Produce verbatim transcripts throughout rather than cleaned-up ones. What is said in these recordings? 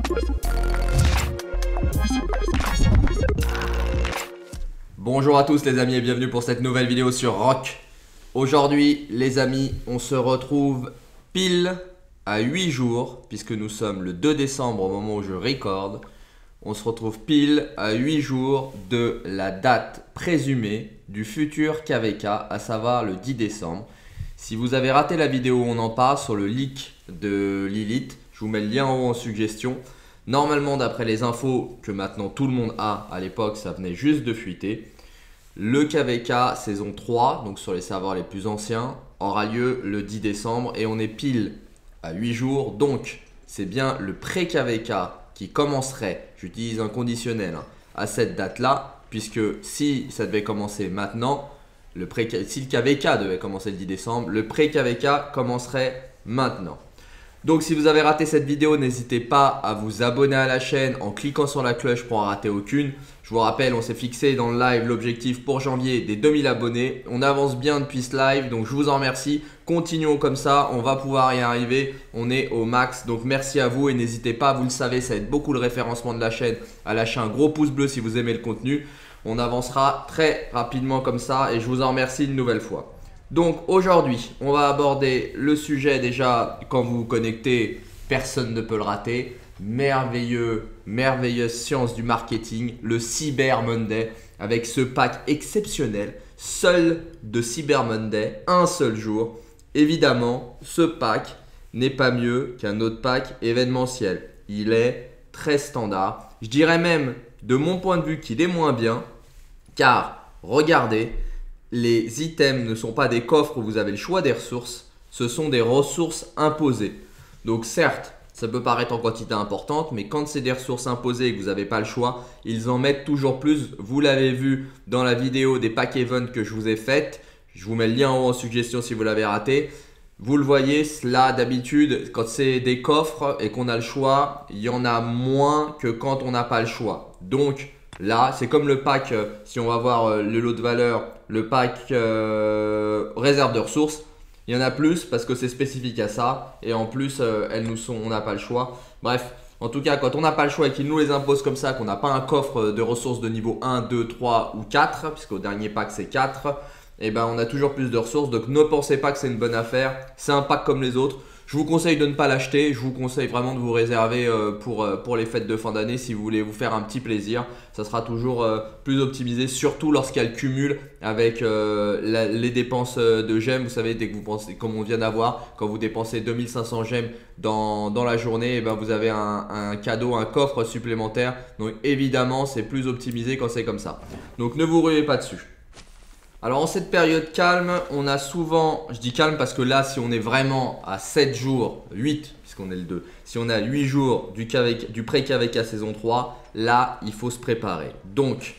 Bonjour à tous les amis et bienvenue pour cette nouvelle vidéo sur Rock. Aujourd'hui les amis, on se retrouve pile à huit jours, puisque nous sommes le deux décembre au moment où je recorde. On se retrouve pile à huit jours de la date présumée du futur K V K, à savoir le dix décembre. Si vous avez raté la vidéo où on en parle sur le leak de Lilith, je vous mets le lien en haut en suggestion. Normalement, d'après les infos que maintenant tout le monde a, à l'époque ça venait juste de fuiter, le K V K saison trois, donc sur les serveurs les plus anciens, aura lieu le dix décembre et on est pile à huit jours. Donc c'est bien le pré-K V K qui commencerait, j'utilise un conditionnel, hein, à cette date-là, puisque si ça devait commencer maintenant, le pré si le K V K devait commencer le dix décembre, le pré-K V K commencerait maintenant. Donc si vous avez raté cette vidéo, n'hésitez pas à vous abonner à la chaîne en cliquant sur la cloche pour en rater aucune. Je vous rappelle, on s'est fixé dans le live l'objectif pour janvier des deux mille abonnés. On avance bien depuis ce live, donc je vous en remercie. Continuons comme ça, on va pouvoir y arriver. On est au max, donc merci à vous et n'hésitez pas, vous le savez, ça aide beaucoup le référencement de la chaîne, à lâcher un gros pouce bleu si vous aimez le contenu. On avancera très rapidement comme ça et je vous en remercie une nouvelle fois. Donc aujourd'hui, on va aborder le sujet déjà, quand vous vous connectez, personne ne peut le rater. Merveilleux, merveilleuse science du marketing, le Cyber Monday, avec ce pack exceptionnel, seul de Cyber Monday, un seul jour. Évidemment, ce pack n'est pas mieux qu'un autre pack événementiel. Il est très standard. Je dirais même, de mon point de vue, qu'il est moins bien, car regardez, les items ne sont pas des coffres où vous avez le choix des ressources, ce sont des ressources imposées. Donc certes, ça peut paraître en quantité importante, mais quand c'est des ressources imposées et que vous n'avez pas le choix, ils en mettent toujours plus. Vous l'avez vu dans la vidéo des packs event que je vous ai faite. Je vous mets le lien en haut en suggestion si vous l'avez raté. Vous le voyez, là d'habitude, quand c'est des coffres et qu'on a le choix, il y en a moins que quand on n'a pas le choix. Donc là, c'est comme le pack, euh, si on va voir euh, le lot de valeur, le pack euh, réserve de ressources. Il y en a plus parce que c'est spécifique à ça et en plus euh, elles nous sont, on n'a pas le choix. Bref, en tout cas quand on n'a pas le choix et qu'ils nous les imposent comme ça, qu'on n'a pas un coffre de ressources de niveau un, deux, trois ou quatre, puisqu'au dernier pack c'est quatre, et ben on a toujours plus de ressources. Donc ne pensez pas que c'est une bonne affaire, c'est un pack comme les autres. Je vous conseille de ne pas l'acheter, je vous conseille vraiment de vous réserver euh, pour, euh, pour les fêtes de fin d'année si vous voulez vous faire un petit plaisir. Ça sera toujours euh, plus optimisé, surtout lorsqu'elle cumule avec euh, la, les dépenses de gemmes. Vous savez, dès que vous pensez, comme on vient d'avoir, quand vous dépensez deux mille cinq cents gemmes dans, dans la journée, et ben vous avez un, un cadeau, un coffre supplémentaire. Donc évidemment, c'est plus optimisé quand c'est comme ça. Donc ne vous ruez pas dessus. Alors en cette période calme, on a souvent, je dis calme parce que là si on est vraiment à sept jours, huit puisqu'on est le deux, si on a huit jours du, du pré-K V K saison trois, là il faut se préparer. Donc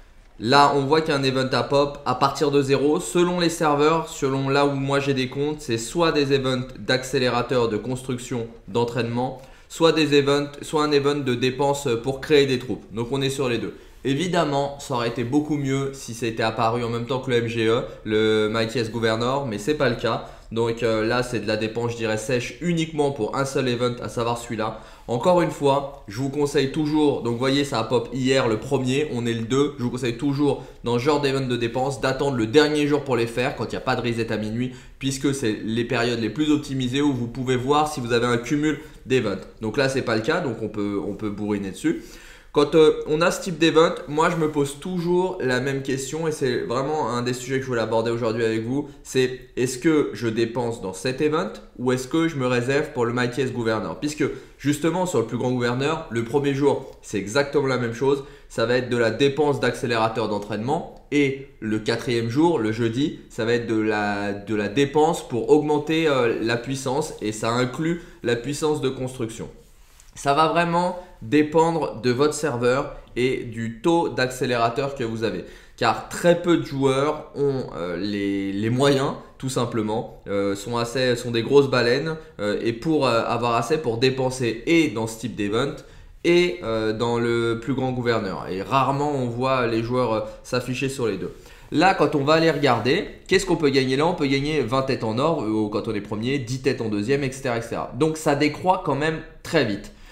là on voit qu'il y a un event à pop à partir de zéro, selon les serveurs, selon là où moi j'ai des comptes, c'est soit des events d'accélérateur, de construction, d'entraînement, soit des events, soit un event de dépenses pour créer des troupes. Donc on est sur les deux. Évidemment, ça aurait été beaucoup mieux si ça était apparu en même temps que le M G E, le Mightiest Governor, mais c'est pas le cas. Donc euh, là, c'est de la dépense, je dirais, sèche uniquement pour un seul event, à savoir celui-là. Encore une fois, je vous conseille toujours, donc vous voyez, ça a pop hier le premier, on est le deux. Je vous conseille toujours, dans ce genre d'event de dépenses, d'attendre le dernier jour pour les faire, quand il n'y a pas de reset à minuit, puisque c'est les périodes les plus optimisées où vous pouvez voir si vous avez un cumul d'events. Donc là, c'est pas le cas, donc on peut, on peut bourriner dessus. Quand euh, on a ce type d'event, moi je me pose toujours la même question et c'est vraiment un des sujets que je voulais aborder aujourd'hui avec vous. C'est est-ce que je dépense dans cet event ou est-ce que je me réserve pour le Mightiest Governor? Puisque justement sur le plus grand gouverneur, le premier jour c'est exactement la même chose. Ça va être de la dépense d'accélérateur d'entraînement et le quatrième jour, le jeudi, ça va être de la, de la dépense pour augmenter euh, la puissance et ça inclut la puissance de construction. Ça va vraiment dépendre de votre serveur et du taux d'accélérateur que vous avez. Car très peu de joueurs ont euh, les, les moyens, tout simplement, euh, sont, assez, sont des grosses baleines euh, et pour euh, avoir assez pour dépenser et dans ce type d'event et euh, dans le plus grand gouverneur. Et rarement on voit les joueurs euh, s'afficher sur les deux. Là, quand on va aller regarder, qu'est-ce qu'on peut gagner là? On peut gagner vingt têtes en or quand on est premier, dix têtes en deuxième, et cetera, et cetera. Donc ça décroît quand même très vite.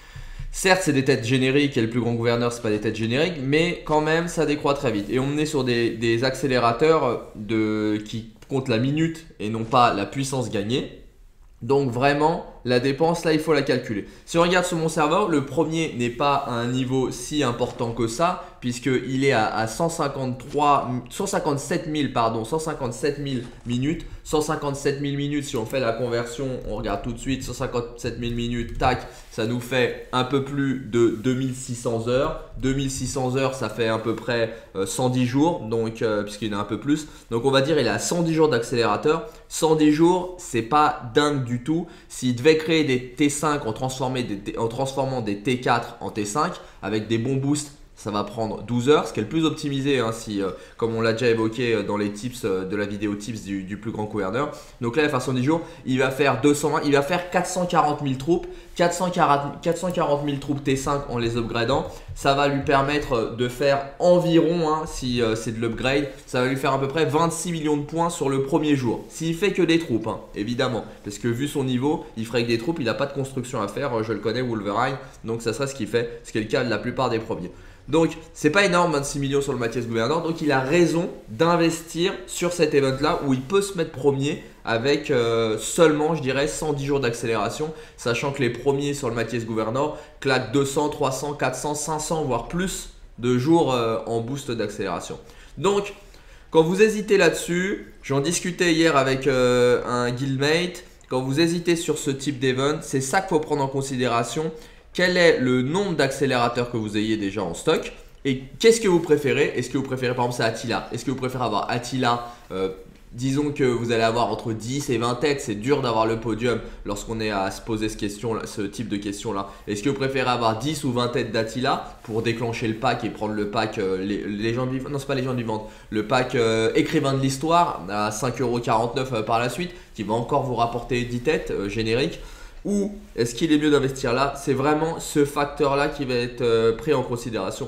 Certes, c'est des têtes génériques et le plus grand gouverneur, c'est pas des têtes génériques, mais quand même, ça décroît très vite. Et on est sur des, des accélérateurs de, qui comptent la minute et non pas la puissance gagnée. Donc vraiment, la dépense, là, il faut la calculer. Si on regarde sur mon serveur, le premier n'est pas à un niveau si important que ça, puisqu'il est à, à cent cinquante-trois, cent cinquante-sept mille, pardon, cent cinquante-sept mille minutes. cent cinquante-sept mille minutes, si on fait la conversion, on regarde tout de suite, cent cinquante-sept mille minutes, tac, ça nous fait un peu plus de deux mille six cents heures. deux mille six cents heures, ça fait à peu près euh, cent dix jours, donc euh, puisqu'il y en a un peu plus. Donc on va dire il a cent dix jours d'accélérateur. cent dix jours, c'est pas dingue du tout. S'il devait créer des T cinq en, des, en transformant des T quatre en T cinq avec des bons boosts, ça va prendre douze heures, ce qui est le plus optimisé, hein, si, euh, comme on l'a déjà évoqué euh, dans les tips euh, de la vidéo tips du, du plus grand gouverneur. Donc là, il va faire cent dix jours, il va faire deux cent vingt, il va faire quatre cent quarante mille troupes, quatre cent quarante mille troupes T cinq en les upgradant. Ça va lui permettre de faire environ, hein, si euh, c'est de l'upgrade, ça va lui faire à peu près vingt-six millions de points sur le premier jour. S'il fait que des troupes, hein, évidemment, parce que vu son niveau, il ferait que des troupes, il n'a pas de construction à faire, je le connais, Wolverine, donc ça serait ce qu'il fait, ce qui est le cas de la plupart des premiers. Donc, c'est pas énorme, vingt-six millions sur le Mathias Gouverneur. Donc, il a raison d'investir sur cet event-là où il peut se mettre premier avec euh, seulement, je dirais, cent dix jours d'accélération. Sachant que les premiers sur le Mathias Gouverneur claquent deux cents, trois cents, quatre cents, cinq cents, voire plus de jours euh, en boost d'accélération. Donc, quand vous hésitez là-dessus, j'en discutais hier avec euh, un guildmate. Quand vous hésitez sur ce type d'event, c'est ça qu'il faut prendre en considération. Quel est le nombre d'accélérateurs que vous ayez déjà en stock et qu'est-ce que vous préférez? Est-ce que vous préférez, par exemple, c'est Attila? Est-ce que vous préférez avoir Attila euh, disons que vous allez avoir entre dix et vingt têtes, c'est dur d'avoir le podium lorsqu'on est à se poser ce, question, ce type de questions là. Est-ce que vous préférez avoir dix ou vingt têtes d'Attila pour déclencher le pack et prendre le pack euh, les, légendes vivantes, non c'est pas légende vivante, le pack euh, écrivain de l'histoire à cinq euros quarante-neuf euh, par la suite qui va encore vous rapporter dix têtes euh, génériques? Ou est-ce qu'il est mieux d'investir là? C'est vraiment ce facteur-là qui va être euh, pris en considération.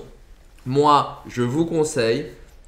Moi, je vous conseille,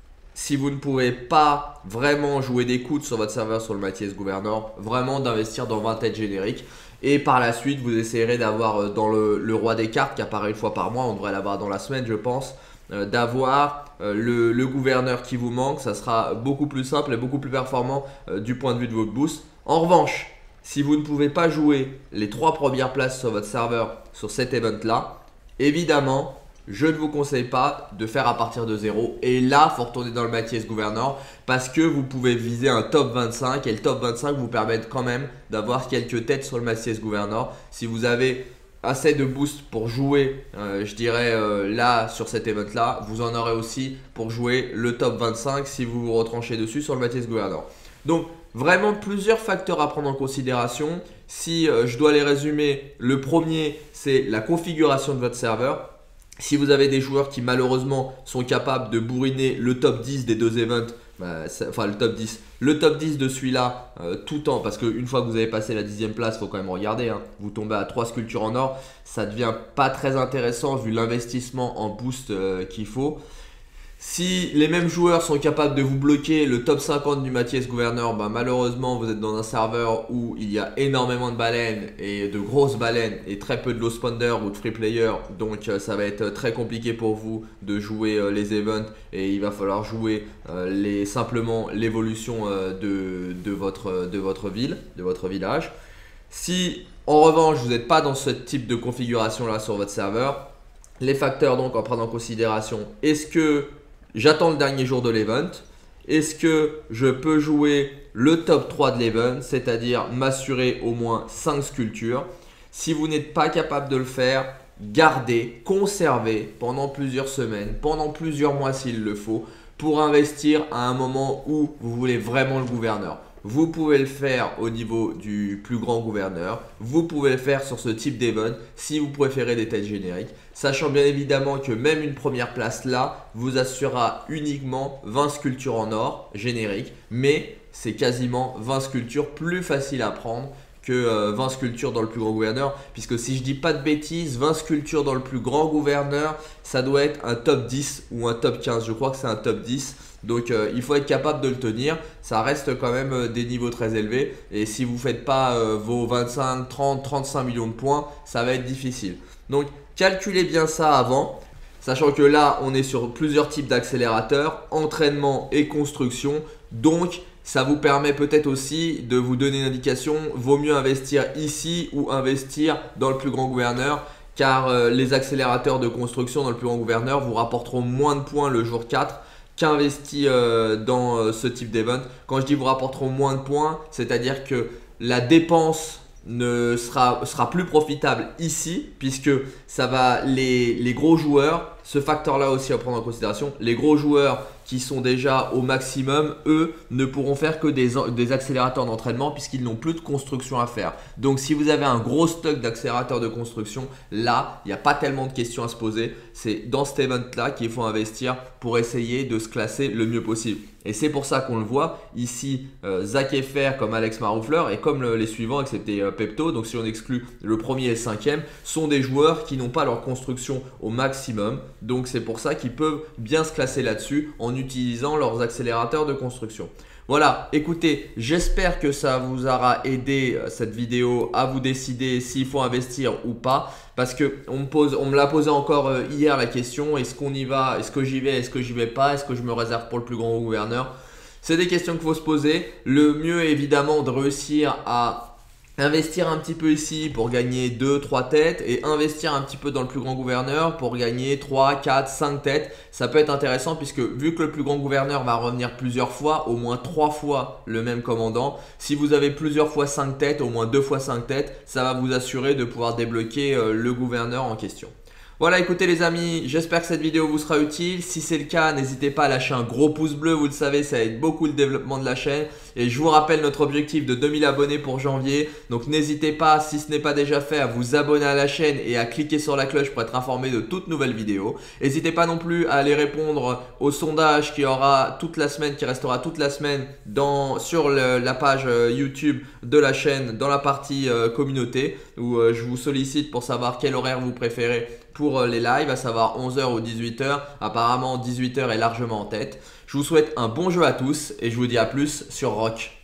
si vous ne pouvez pas vraiment jouer des coudes sur votre serveur sur le Mathias Gouverneur, vraiment d'investir dans vingt têtes génériques. Et par la suite, vous essayerez d'avoir euh, dans le, le roi des cartes qui apparaît une fois par mois, on devrait l'avoir dans la semaine je pense, euh, d'avoir euh, le, le gouverneur qui vous manque. Ça sera beaucoup plus simple et beaucoup plus performant euh, du point de vue de votre boost. En revanche, si vous ne pouvez pas jouer les trois premières places sur votre serveur sur cet event-là, évidemment, je ne vous conseille pas de faire à partir de zéro. Et là, il faut retourner dans le Mathias Gouverneur parce que vous pouvez viser un top vingt-cinq et le top vingt-cinq vous permet quand même d'avoir quelques têtes sur le Mathias Gouverneur. Si vous avez assez de boost pour jouer, euh, je dirais euh, là sur cet event-là, vous en aurez aussi pour jouer le top vingt-cinq si vous vous retranchez dessus sur le Mathias Gouverneur. Donc, vraiment plusieurs facteurs à prendre en considération. Si euh, je dois les résumer, le premier, c'est la configuration de votre serveur. Si vous avez des joueurs qui malheureusement sont capables de bourriner le top dix des deux events, bah, enfin le top dix, le top dix de celui-là euh, tout temps, parce qu'une fois que vous avez passé la dixième place, il faut quand même regarder, hein, vous tombez à trois sculptures en or, ça devient pas très intéressant vu l'investissement en boost euh, qu'il faut. Si les mêmes joueurs sont capables de vous bloquer le top cinquante du Mathias Gouverneur, bah malheureusement vous êtes dans un serveur où il y a énormément de baleines et de grosses baleines et très peu de low spawner ou de free player, donc euh, ça va être très compliqué pour vous de jouer euh, les events et il va falloir jouer euh, les, simplement l'évolution euh, de, de, votre, de votre ville, de votre village. Si en revanche vous n'êtes pas dans ce type de configuration là sur votre serveur, les facteurs donc à prendre en considération, est-ce que j'attends le dernier jour de l'event? Est-ce que je peux jouer le top trois de l'event, c'est-à-dire m'assurer au moins cinq sculptures? Si vous n'êtes pas capable de le faire, gardez, conservez pendant plusieurs semaines, pendant plusieurs mois s'il le faut, pour investir à un moment où vous voulez vraiment le gouverneur. Vous pouvez le faire au niveau du plus grand gouverneur. Vous pouvez le faire sur ce type d'event si vous préférez des têtes génériques. Sachant bien évidemment que même une première place là vous assurera uniquement vingt sculptures en or génériques. Mais c'est quasiment vingt sculptures plus faciles à prendre que vingt sculptures dans le plus grand gouverneur. Puisque si je dis pas de bêtises, vingt sculptures dans le plus grand gouverneur, ça doit être un top dix ou un top quinze. Je crois que c'est un top dix. Donc euh, il faut être capable de le tenir, ça reste quand même euh, des niveaux très élevés et si vous ne faites pas euh, vos vingt-cinq, trente, trente-cinq millions de points, ça va être difficile. Donc calculez bien ça avant. Sachant que là, on est sur plusieurs types d'accélérateurs, entraînement et construction. Donc, ça vous permet peut-être aussi de vous donner une indication, vaut mieux investir ici ou investir dans le plus grand gouverneur. Car euh, les accélérateurs de construction dans le plus grand gouverneur vous rapporteront moins de points le jour quatre qu'investi euh, dans euh, ce type d'event. Quand je dis vous rapporteront moins de points, c'est-à-dire que la dépense ne sera, sera plus profitable ici puisque ça va les, les gros joueurs, ce facteur là aussi à prendre en considération, les gros joueurs qui sont déjà au maximum, eux ne pourront faire que des, des accélérateurs d'entraînement puisqu'ils n'ont plus de construction à faire. Donc si vous avez un gros stock d'accélérateurs de construction, là il n'y a pas tellement de questions à se poser. C'est dans cet event là qu'il faut investir pour essayer de se classer le mieux possible. Et c'est pour ça qu'on le voit ici, euh, Zach Effer comme Alex Maroufleur et comme le, les suivants excepté euh, Pepto, donc si on exclut le premier et le cinquième, sont des joueurs qui n'ont pas leur construction au maximum. Donc c'est pour ça qu'ils peuvent bien se classer là-dessus en utilisant leurs accélérateurs de construction. Voilà, écoutez, j'espère que ça vous aura aidé cette vidéo à vous décider s'il faut investir ou pas. Parce que on me, pose, on me l'a posé encore hier la question, est-ce qu'on y va, est-ce que j'y vais, est-ce que j'y vais pas, est-ce que je me réserve pour le plus grand gouverneur? C'est des questions qu'il faut se poser. Le mieux est évidemment de réussir à investir un petit peu ici pour gagner deux trois têtes et investir un petit peu dans le plus grand gouverneur pour gagner trois, quatre, cinq têtes. Ça peut être intéressant puisque vu que le plus grand gouverneur va revenir plusieurs fois, au moins trois fois le même commandant, si vous avez plusieurs fois cinq têtes, au moins deux fois cinq têtes, ça va vous assurer de pouvoir débloquer le gouverneur en question. Voilà, écoutez les amis, j'espère que cette vidéo vous sera utile. Si c'est le cas, n'hésitez pas à lâcher un gros pouce bleu, vous le savez, ça aide beaucoup le développement de la chaîne. Et je vous rappelle notre objectif de deux mille abonnés pour janvier. Donc n'hésitez pas, si ce n'est pas déjà fait, à vous abonner à la chaîne et à cliquer sur la cloche pour être informé de toutes nouvelles vidéos. N'hésitez pas non plus à aller répondre au sondage qui aura toute la semaine, qui restera toute la semaine dans, sur le, la page YouTube de la chaîne, dans la partie euh, communauté, où euh, je vous sollicite pour savoir quel horaire vous préférez pour les lives, à savoir onze heures ou dix-huit heures. Apparemment dix-huit heures est largement en tête. Je vous souhaite un bon jeu à tous et je vous dis à plus sur Rock.